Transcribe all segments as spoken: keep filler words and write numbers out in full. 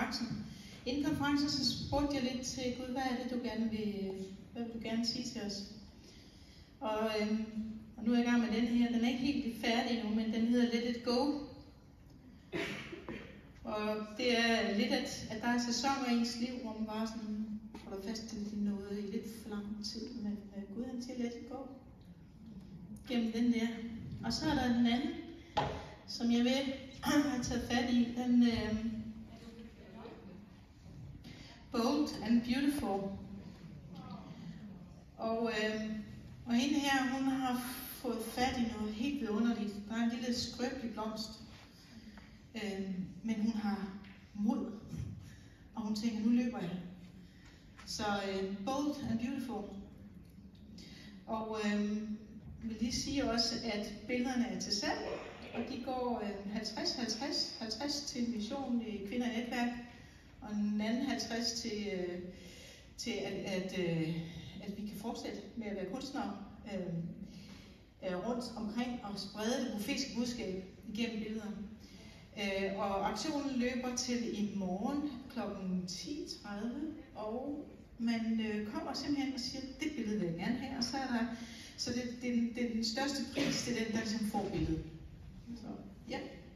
konferencen. Inden konferencen så spurgte jeg lidt til Gud, hvad er det, du gerne vil, hvad vil du gerne sige til os? Og, øhm, og nu er jeg i gang med den her. Den er ikke helt færdig endnu, men den hedder Let It Go. Og det er lidt, at, at der er sæsoner i ens liv, hvor man bare sådan holder fast til noget i lidt for lang tid. Men uh, Gud han siger Let It Go. Gennem den der. Og så er der den anden, som jeg vil have taget fat i. Den øh, Bold and Beautiful. Og, øh, og hende her, hun har fået fat i noget helt vidunderligt. Der er en lille skrøbelig blomst. Øh, men hun har mod. Og hun tænker, nu løber jeg. Så øh, Bold and Beautiful. Og øh, jeg vil lige sige også, at billederne er til salg. Og de går øh, halvtreds halvtreds. halvtreds til mission i Kvinder i Netværk. Og den anden halvtreds til, øh, til at, at, øh, at vi kan fortsætte med at være kunstnere øh, øh, rundt omkring og sprede det profetiske budskab igennem billederne. Øh, og aktionen løber til i morgen klokken ti tredive, og man øh, kommer simpelthen og siger, det billede vil jeg gerne have, og så er der, så det, det, det er den største pris til den, der ligesom får billedet. Så, ja.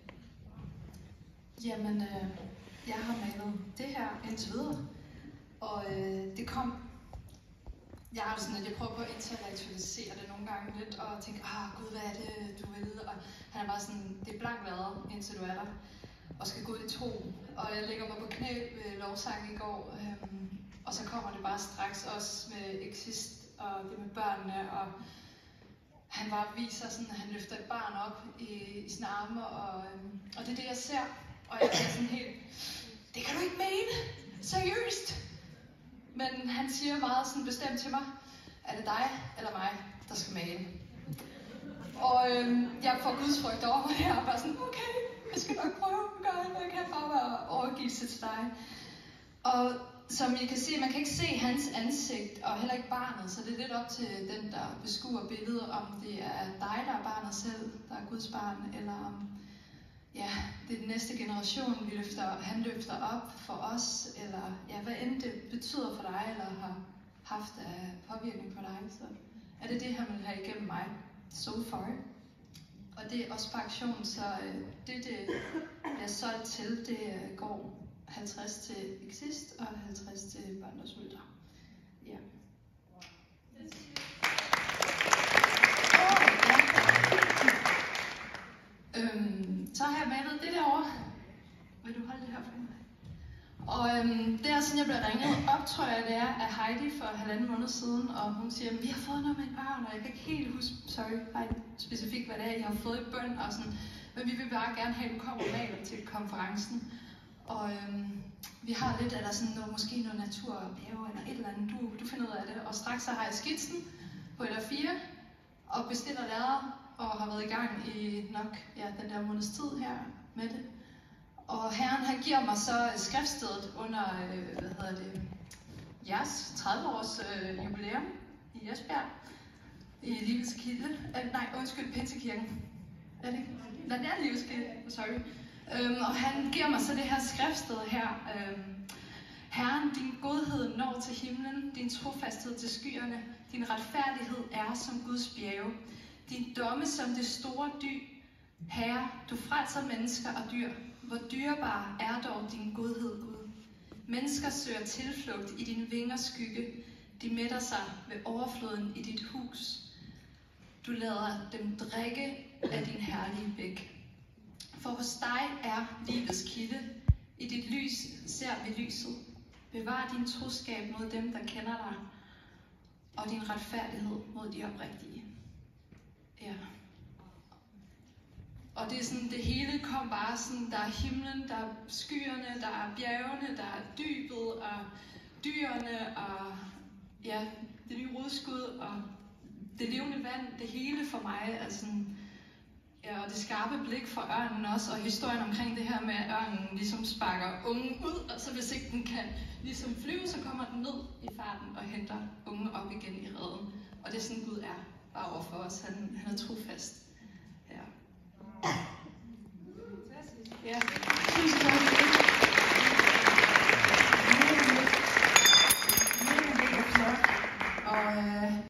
Jamen, øh, jeg har malet det her indtil videre, og øh, det kom, jeg har sådan, at jeg prøver på at intellektualisere det nogle gange lidt, og tænke, ah gud, hvad er det, du vil, og han er bare sådan, det er blank været, indtil du er der, og skal gå ud i tro, og jeg lægger mig på knæ ved lovsang i går, øh, og så kommer det bare straks også med Exist, og det med børnene, og han bare viser sådan, at han løfter et barn op i, i sine arme, og, øhm, og det er det, jeg ser. Og jeg er sådan helt, det kan du ikke mene, seriøst. Men han siger meget sådan bestemt til mig, er det dig eller mig, der skal male? Og øhm, jeg får gudsfrygt over mig her, og bare sådan, okay, jeg skal nok prøve at gøre det, jeg kan bare være overgivelse til dig. Og som I kan se, man kan ikke se hans ansigt, og heller ikke barnet, så det er lidt op til den, der beskuer billedet, om det er dig, der er barnet selv, der er Guds barn, eller om ja, det er den næste generation, vi løfter, han løfter op for os, eller ja, hvad end det betyder for dig, eller har haft af påvirkning på dig, så er det det, han vil have igennem mig, so far. Og det er også på aktion, så det, det er solgt til, det går halvtreds til Exist og halvtreds til Børndomsmøder. Ja. Øhm, så har jeg malet det derovre. Vil du holde det her for mig? Og øhm, det er sådan, jeg blev ringet op, tror jeg, det er, af Heidi for halvanden måned siden, og hun siger, vi har fået noget med en ørn, og jeg kan ikke helt huske, sorry, Heidi, specifikt hvad det er, I har fået i bøn, og sådan, men vi vil bare gerne have, at du kommer og maler til konferencen. Og øhm, vi har lidt, eller sådan noget, måske noget natur og bjerge, eller et eller andet, du, du finder ud af det. Og straks så har jeg skitsen på et A fire, og bestiller lader, og har været i gang i nok ja, den der måneds tid her med det. Og herren, han giver mig så skriftstedet under, øh, hvad hedder det, jeres tredive års øh, jubilæum i Esbjerg, i Livets Kilde. Øh, nej, undskyld, Pinsekirken. Er det ikke? Nej, det er Livets Kilde, sorry. Øhm, og han giver mig så det her skriftsted her. Øhm, Herren, din godhed når til himlen, din trofasthed til skyerne, din retfærdighed er som Guds bjerge, din domme som det store dyb. Herre, du frelser mennesker og dyr. Hvor dyrebar er dog din godhed, Gud. Mennesker søger tilflugt i din vingers skygge. De mætter sig ved overfloden i dit hus. Du lader dem drikke af din herlige bæk. For hos dig er livets kilde. I dit lys ser vi lyset. Bevar din troskab mod dem, der kender dig, og din retfærdighed mod de oprigtige. Ja. Og det er sådan, det hele kom bare sådan, der er himlen, der er skyerne, der er bjergene, der er dybet, og dyrene, og ja, det nye rodskud, og det levende vand, det hele for mig er sådan, ja, og det skarpe blik for ørnen også, og historien omkring det her med, at ørnen ligesom sparker ungen ud, og så hvis ikke den kan ligesom flyve, så kommer den ned i farten og henter ungen op igen i reden. Og det er sådan, Gud er bare over for os. Han, han er trofast. Ja. Ja. Tusind tak.